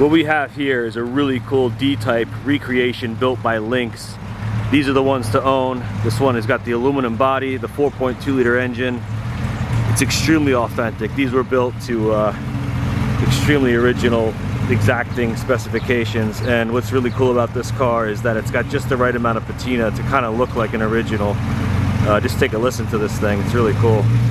What we have here is a really cool D-Type recreation built by Lynx. These are the ones to own. This one has got the aluminum body, the 4.2 liter engine. It's extremely authentic. These were built to extremely original, exacting specifications. And what's really cool about this car is that it's got just the right amount of patina to kind of look like an original. Just take a listen to this thing. It's really cool.